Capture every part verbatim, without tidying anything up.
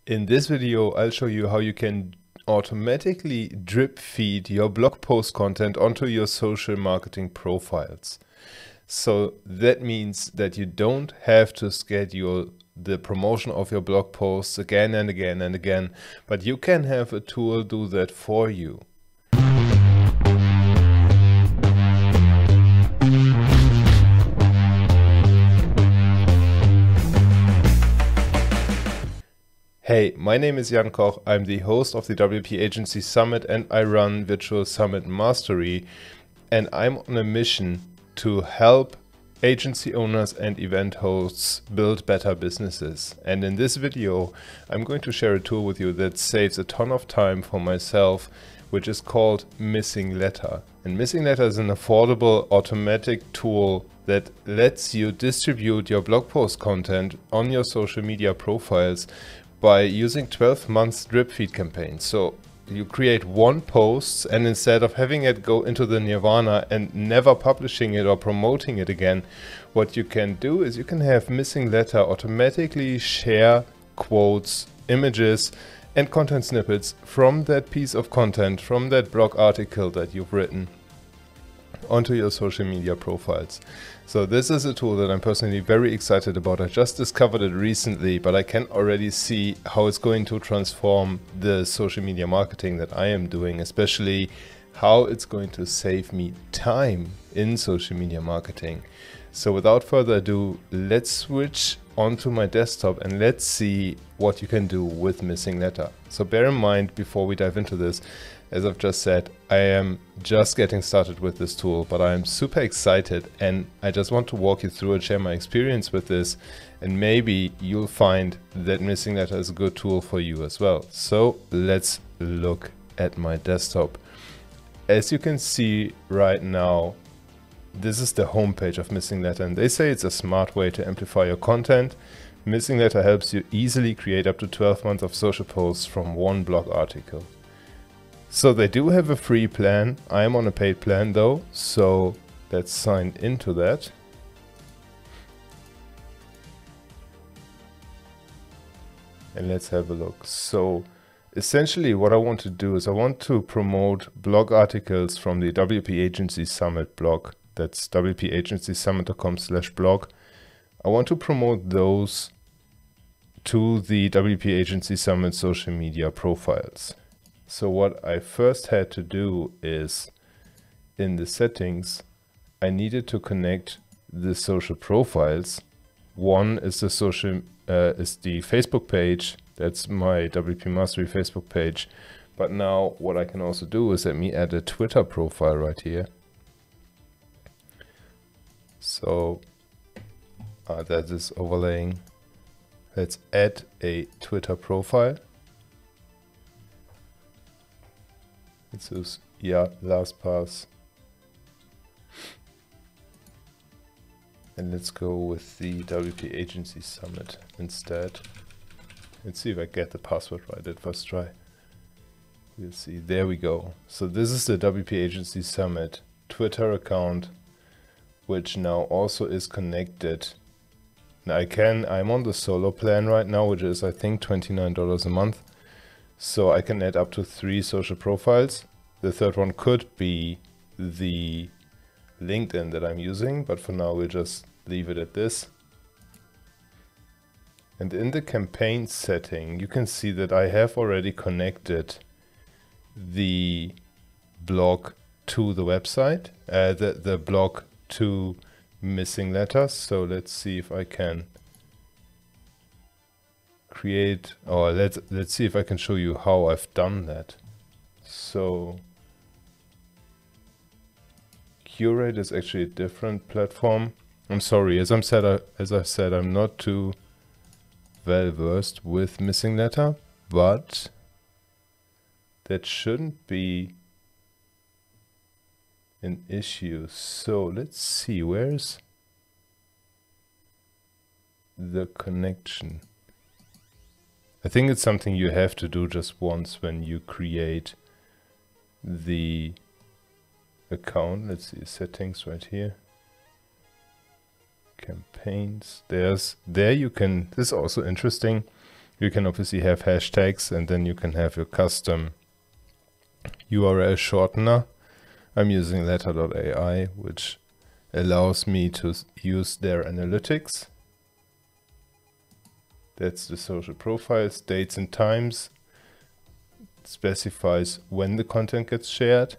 In this video, I'll show you how you can automatically drip feed your blog post content onto your social marketing profiles. So that means that you don't have to schedule the promotion of your blog posts again and again and again, but you can have a tool do that for you. Hey, my name is Jan Koch. I'm the host of the W P Agency Summit and I run Virtual Summit Mastery. And I'm on a mission to help agency owners and event hosts build better businesses. And in this video, I'm going to share a tool with you that saves a ton of time for myself, which is called Missing Letter. And Missing Letter is an affordable automatic tool that lets you distribute your blog post content on your social media profiles by using twelve months drip feed campaigns. So you create one post, and instead of having it go into the nirvana and never publishing it or promoting it again, what you can do is you can have Missing Letter automatically share quotes, images, and content snippets from that piece of content, from that blog article that you've written, onto your social media profiles. So this is a tool that I'm personally very excited about. I just discovered it recently, but I can already see how it's going to transform the social media marketing that I am doing, especially how it's going to save me time in social media marketing. So without further ado, let's switch onto my desktop and let's see what you can do with Missing Letter. So bear in mind, before we dive into this, as I've just said, I am just getting started with this tool, but I am super excited and I just want to walk you through and share my experience with this, and maybe you'll find that Missing Letter is a good tool for you as well. So let's look at my desktop. As you can see right now, this is the homepage of Missing Letter, and they say it's a smart way to amplify your content. Missing Letter helps you easily create up to twelve months of social posts from one blog article. So they do have a free plan. I am on a paid plan though, so let's sign into that. And let's have a look. So essentially what I want to do is I want to promote blog articles from the W P Agency Summit blog. That's w p agency summit dot com slash blog. I want to promote those to the W P Agency Summit social media profiles. So what I first had to do is, in the settings, I needed to connect the social profiles. One is the social uh, is the Facebook page. That's my W P Mastery Facebook page. But now what I can also do is let me add a Twitter profile right here. So uh, that is overlaying. Let's add a Twitter profile. This is, yeah, LastPass. And let's go with the W P Agency Summit instead. Let's see if I get the password right at first try. We'll see. There we go. So this is the W P Agency Summit Twitter account, which now also is connected. Now I can, I'm on the solo plan right now, which is I think twenty-nine dollars a month. So I can add up to three social profiles. The third one could be the LinkedIn that I'm using, but for now we'll just leave it at this. And in the campaign setting, you can see that I have already connected the blog to the website, uh, the, the blog to Missing Letters. So let's see if I can create, or let's let's see if I can show you how I've done that. So Curate is actually a different platform. I'm sorry, as I'm said, I, as I said, I'm not too well versed with Missing Letter, but that shouldn't be an issue. So let's see, where's the connection? I think it's something you have to do just once when you create the account. Let's see, settings right here. Campaigns. There's there you can, this is also interesting. You can obviously have hashtags, and then you can have your custom U R L shortener. I'm using letter dot A I, which allows me to use their analytics. That's the social profiles, dates and times. It specifies when the content gets shared.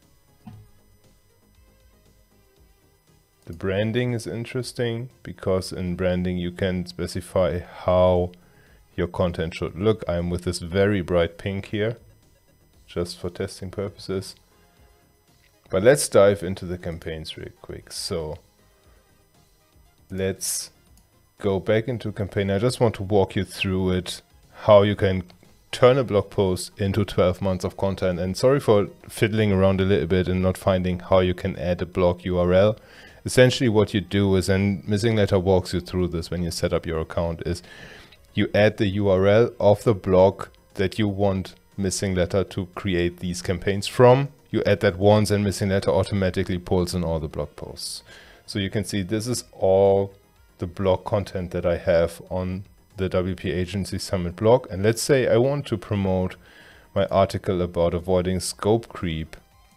The branding is interesting because in branding you can specify how your content should look. I'm with this very bright pink here, just for testing purposes. But let's dive into the campaigns real quick. So let's go back into campaign. I just want to walk you through it, how you can turn a blog post into twelve months of content. And sorry for fiddling around a little bit and not finding how you can add a blog U R L. Essentially what you do is, and Missing Letter walks you through this when you set up your account, is you add the U R L of the blog that you want Missing Letter to create these campaigns from. You add that once and Missing Letter automatically pulls in all the blog posts. So you can see this is all the blog content that I have on the W P Agency Summit blog. And let's say I want to promote my article about avoiding scope creep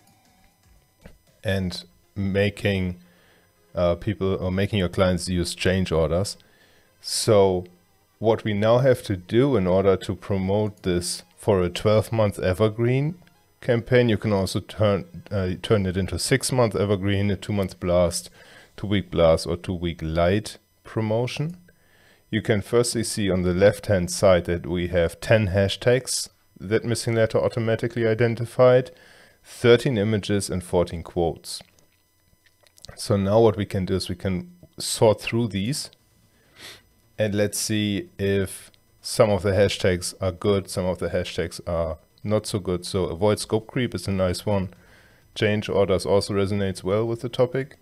and making uh, people or making your clients use change orders. So what we now have to do in order to promote this for a twelve month evergreen campaign, you can also turn uh, turn it into six month evergreen, a two month blast, two week blast, or two week light promotion. You can firstly see on the left hand side that we have ten hashtags that Missing Letter automatically identified, thirteen images and fourteen quotes. So now what we can do is we can sort through these and let's see if some of the hashtags are good, some of the hashtags are not so good. So avoid scope creep is a nice one. Change orders also resonates well with the topic.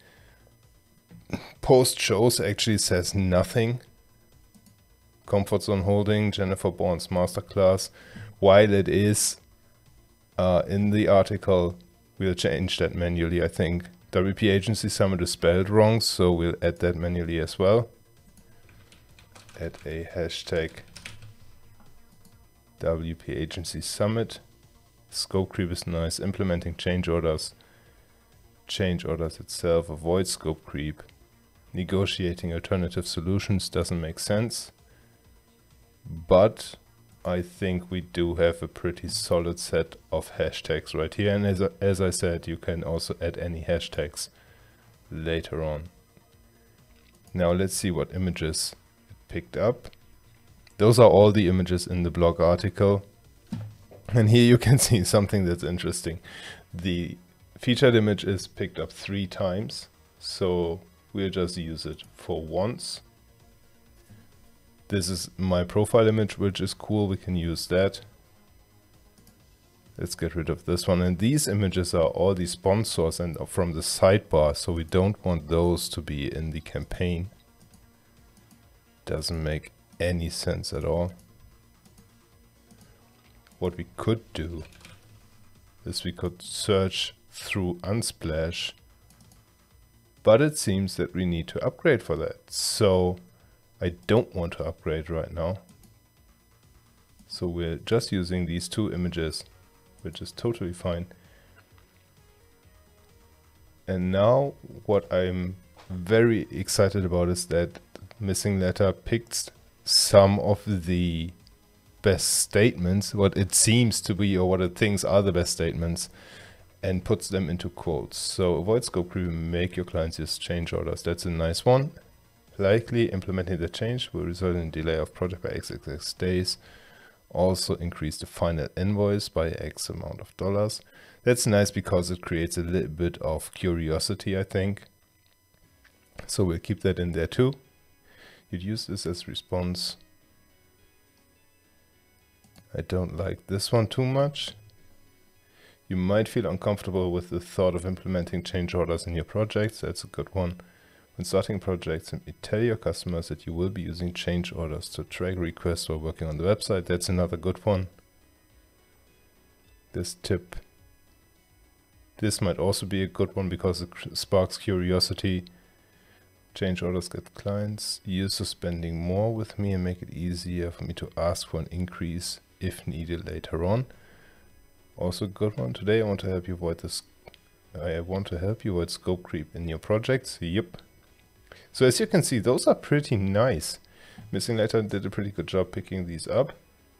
Post shows actually says nothing. Comfort zone holding, Jennifer Bourne's masterclass. While it is uh, in the article, we'll change that manually, I think. W P Agency Summit is spelled wrong, so we'll add that manually as well. Add a hashtag W P Agency Summit. Scope creep is nice. Implementing change orders. Change orders itself. Avoid scope creep. Negotiating alternative solutions doesn't make sense. But I think we do have a pretty solid set of hashtags right here. And as, as I said, you can also add any hashtags later on. Now let's see what images it picked up. Those are all the images in the blog article. And here you can see something that's interesting. The featured image is picked up three times. So we'll just use it for once. This is my profile image, which is cool. We can use that. Let's get rid of this one. And these images are all the sponsors and from the sidebar. So we don't want those to be in the campaign. Doesn't make any sense at all. What we could do is we could search through Unsplash, but it seems that we need to upgrade for that. So I don't want to upgrade right now. So we're just using these two images, which is totally fine. And now what I'm very excited about is that Missing Letter picked some of the best statements, what it seems to be or what it thinks are the best statements, and puts them into quotes. So avoid scope creep, make your clients use change orders. That's a nice one. Likely implementing the change will result in a delay of project by X X X days. Also increase the final invoice by X amount of dollars. That's nice because it creates a little bit of curiosity, I think. So we'll keep that in there too. You'd use this as response. I don't like this one too much. You might feel uncomfortable with the thought of implementing change orders in your projects. That's a good one. When starting projects, simply tell your customers that you will be using change orders to track requests while working on the website. That's another good one. This tip. This might also be a good one because it sparks curiosity. Change orders get clients. User spending more with me and make it easier for me to ask for an increase if needed later on. Also a good one. Today I want to help you avoid this. I want to help you avoid scope creep in your projects. Yep. So as you can see, those are pretty nice. Missing Letter did a pretty good job picking these up.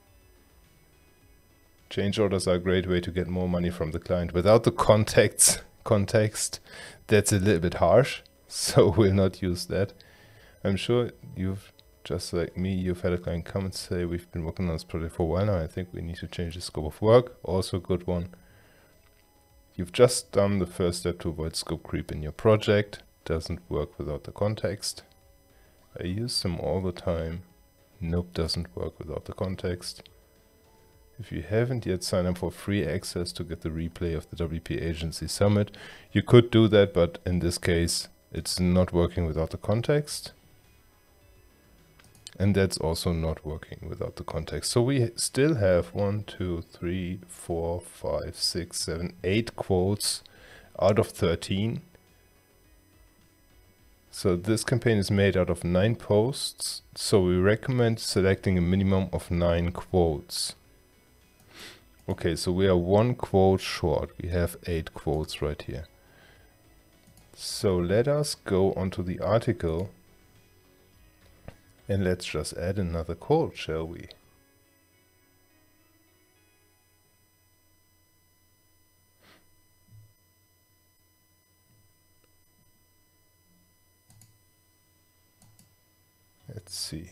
Change orders are a great way to get more money from the client without the contacts context. That's a little bit harsh, so we'll not use that. I'm sure you've, just like me, you've had a client come and say, we've been working on this project for a while now, I think we need to change the scope of work. Also a good one. You've just done the first step to avoid scope creep in your project. Doesn't work without the context. I use them all the time. Nope, doesn't work without the context. If you haven't yet signed up for free access to get the replay of the W P Agency Summit, you could do that, but in this case, it's not working without the context. And that's also not working without the context. So we still have one, two, three, four, five, six, seven, eight quotes out of thirteen. So this campaign is made out of nine posts. So we recommend selecting a minimum of nine quotes. Okay, so we are one quote short. We have eight quotes right here. So let us go onto the article and let's just add another quote, shall we? Let's see.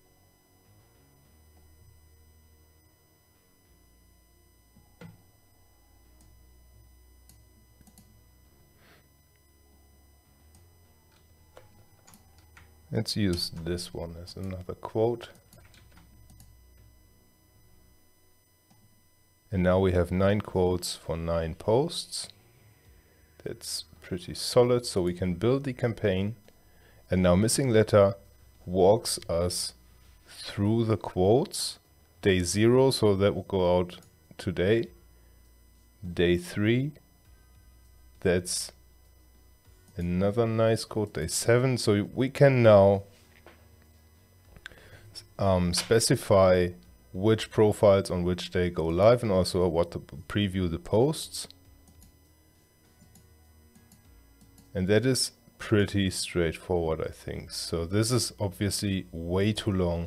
Let's use this one as another quote. And now we have nine quotes for nine posts. That's pretty solid, so we can build the campaign. And now Missing Letter walks us through the quotes. Day zero, so that will go out today. Day three, that's another nice quote. Day seven, so we can now um, specify which profiles on which day go live and also what to preview the posts. And that is pretty straightforward, I think. So this is obviously way too long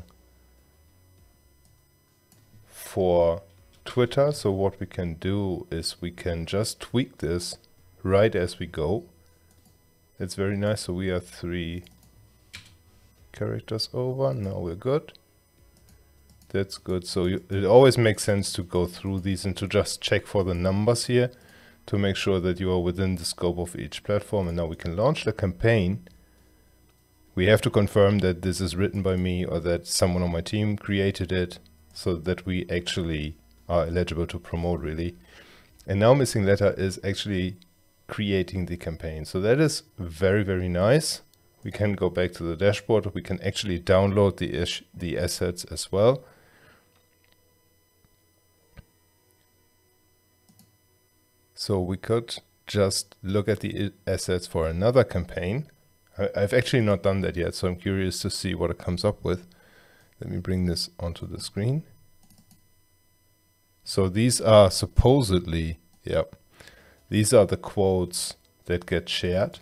for Twitter. So what we can do is we can just tweak this right as we go. It's very nice. So we are three characters over. Now we're good. That's good. So you, it always makes sense to go through these and to just check for the numbers here to make sure that you are within the scope of each platform. And now we can launch the campaign. We have to confirm that this is written by me or that someone on my team created it so that we actually are eligible to promote, really. And now Missing Letter is actually creating the campaign. So that is very, very nice. We can go back to the dashboard. We can actually download the ish, the assets as well. So we could just look at the assets for another campaign. I, I've actually not done that yet, so I'm curious to see what it comes up with. Let me bring this onto the screen. So these are supposedly, yep, these are the quotes that get shared,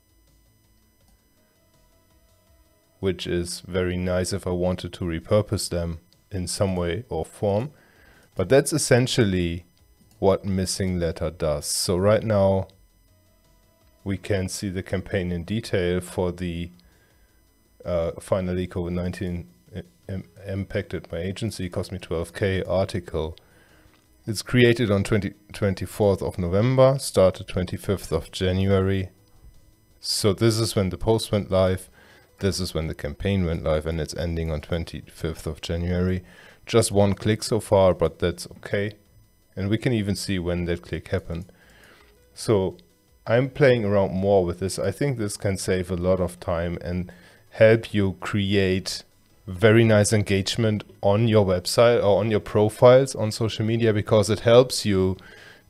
which is very nice if I wanted to repurpose them in some way or form. But that's essentially what Missing Letter does. So right now we can see the campaign in detail for the uh, finally COVID nineteen impacted my agency, cost me twelve K article. It's created on twenty-fourth of November, started twenty-fifth of January. So this is when the post went live. This is when the campaign went live, and it's ending on twenty-fifth of January. Just one click so far, but that's okay. And we can even see when that click happened. So I'm playing around more with this. I think this can save a lot of time and help you create very nice engagement on your website or on your profiles on social media, because it helps you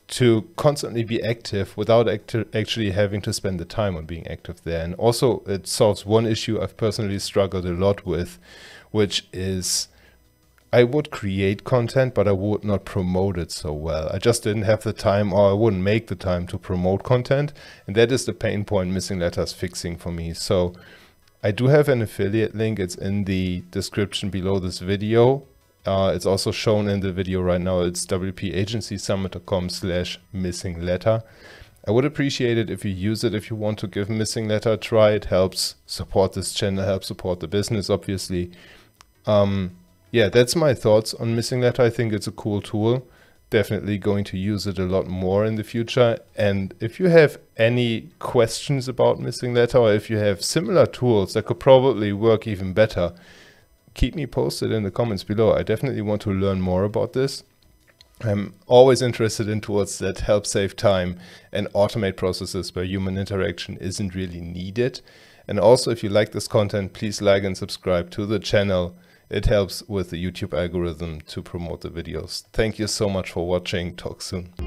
to constantly be active without act actually having to spend the time on being active there. And also it solves one issue I've personally struggled a lot with, which is I would create content, but I would not promote it so well. I just didn't have the time, or I wouldn't make the time to promote content. And that is the pain point Missing Letters fixing for me. So I do have an affiliate link. It's in the description below this video. Uh, it's also shown in the video right now. It's w p agency summit dot com slash missing letter. I would appreciate it if you use it if you want to give Missing Letter a try. It helps support this channel, helps support the business, obviously. Um, yeah, that's my thoughts on Missing Letter. I think it's a cool tool. Definitely going to use it a lot more in the future. And if you have any questions about Missing Letter, or if you have similar tools that could probably work even better, keep me posted in the comments below. I definitely want to learn more about this. I'm always interested in tools that help save time and automate processes where human interaction isn't really needed. And also, if you like this content, please like and subscribe to the channel. It helps with the YouTube algorithm to promote the videos. Thank you so much for watching. Talk soon.